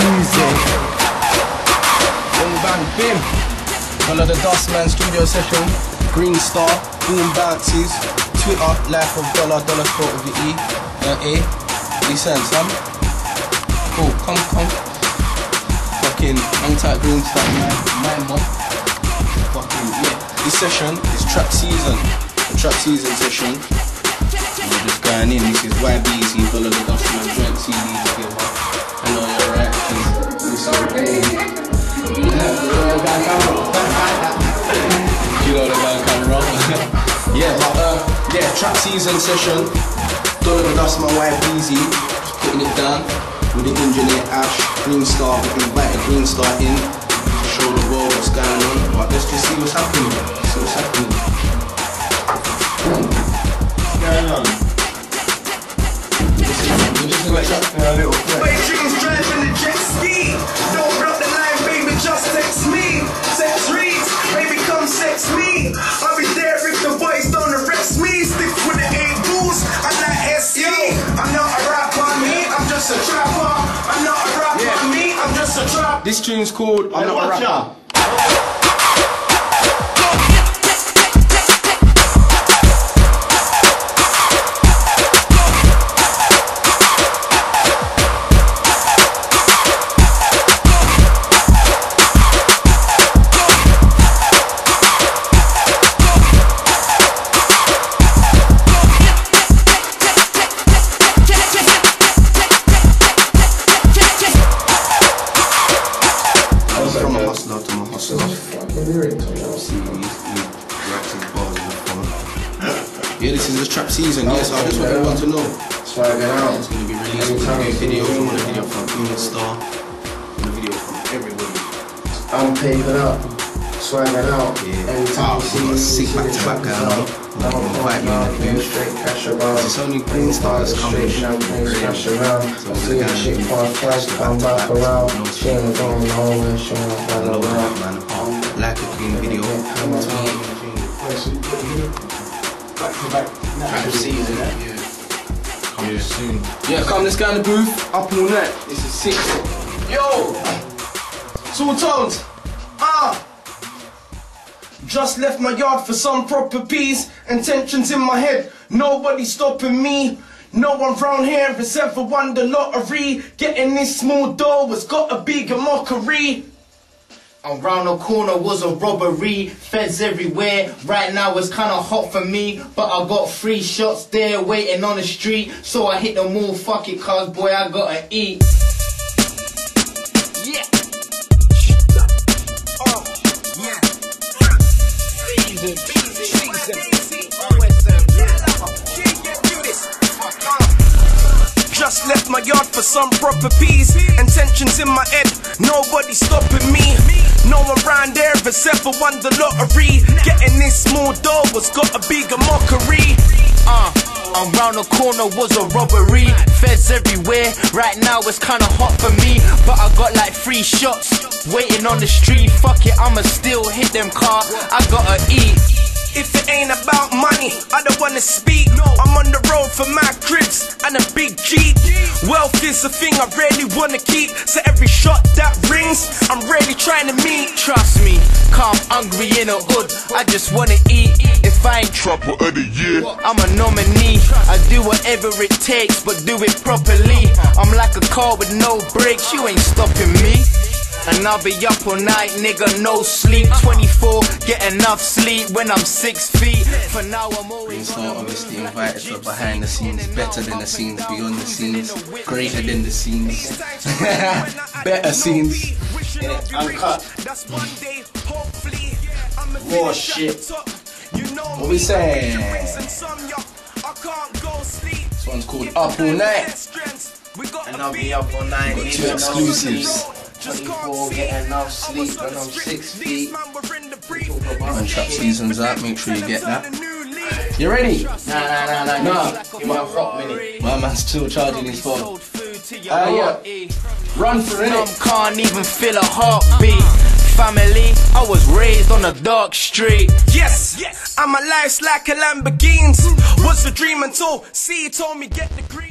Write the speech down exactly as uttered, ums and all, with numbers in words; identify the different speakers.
Speaker 1: music. Boom bang bim. Follow the Dustman studio session. Green Star, Boom Bounces, Twitter, Life of Dollar, Dollar Sport with the E, uh, A. Listen, son. Cool, come, come. Fucking hang tight, Green Star, man. Man, man. Fucking, yeah. This session is trap season. The trap season session. We're just going in. This is Y B Z, Follow the Dustman, joint C D together. I know you're right. This is okay. You know the man can roll. Yeah, but uh, yeah, trap season session. Dollar the Dustman, Y B Z, just putting it down with the engineer Ash, Green Star. We can invite a Green Star in to show the world what's going on. But let's just see what's happening. See what's happening.
Speaker 2: What's going on?
Speaker 1: We're just gonna chat for a little bit.
Speaker 3: Wait, dreams driving the jet ski. Don't block the line, baby, just text me. Sex reads, baby, come sex me. I'll be there if the boys don't arrest me. Stick with the A boost, I'm not S E. I'm not a rapper, me, I'm just a trapper. I'm not a rapper, yeah. me, I'm just a trapper.
Speaker 1: This tune's called I'm Not a Rapper. Yeah, this is the trap season, yes, I just want everyone to know.
Speaker 2: Swagging out.
Speaker 1: It's going to be released with a video. You want a video from Green Star, and a video from everybody.
Speaker 2: I'm paping up, swagging out.
Speaker 1: Yeah,
Speaker 2: anytime
Speaker 1: oh, we got sick back to back going on. I'm going to invite you in the booth.
Speaker 2: Straight cash around.
Speaker 1: It's only Green Stars coming.
Speaker 2: Straight champagne, smash around. See the chick past flash, come back around. She ain't going home and she ain't going around.
Speaker 1: Like a green video.
Speaker 2: Back to back, trap season, yeah.
Speaker 1: Coming soon. Yeah, come, let's go in the booth. Up all night. This is sick. Yo! Two tones. Ah! Just left my yard for some proper peace. Intentions in my head. Nobody stopping me. No one round here has ever won the lottery. Getting this small dough has got a bigger mockery.
Speaker 4: Around the corner was a robbery, feds everywhere. Right now it's kinda hot for me, but I got three shots there waiting on the street. So I hit them all, fuck it, cause boy I gotta eat. Yeah. Oh, yeah. Season, season, season.
Speaker 3: Just left my yard for some proper peace. Intentions in my head, nobody stopping me. No one round there has ever won the lottery. Getting this small dough has got a bigger mockery.
Speaker 4: Uh, around the corner was a robbery, feds everywhere. Right now it's kinda hot for me, but I got like three shots waiting on the street. Fuck it, I'ma still hit them car. I gotta eat.
Speaker 3: If it ain't about money, I don't wanna speak. I'm on the road for my cribs and a big Jeep. Wealth is a thing I really wanna keep. So every shot that rings, I'm really trying to meet.
Speaker 4: Trust me, cause I'm hungry in the hood. I just wanna eat. If I ain't Trapper of the Year, I'm a nominee. I do whatever it takes, but do it properly. I'm like a car with no brakes, you ain't stopping me. And I'll be up all night, nigga, no sleep. Twenty-four, get enough sleep when I'm six feet. For now I'm always
Speaker 1: Green Star obviously invited for behind the scenes, better than the scenes, beyond the scenes, greater than the scenes, better scenes.
Speaker 2: Yeah, uncut. Raw shit.
Speaker 1: What we saying? This one's called Up All Night.
Speaker 2: And I'll be up all night.
Speaker 1: Got two exclusives.
Speaker 2: twenty-four, get enough sleep when I'm six feet.
Speaker 1: When trap season's out, make sure you get that. You ready?
Speaker 2: Nah, nah, nah, nah.
Speaker 1: Nah.
Speaker 2: Give me a hot minute.
Speaker 1: My man's still charging his phone. Ah, yeah. Run for it.
Speaker 4: Some can't even feel a heartbeat. Family, I was raised on a dark street.
Speaker 3: Yes, yes. And my life's like a Lamborghini. Was a dream until C told me get the green.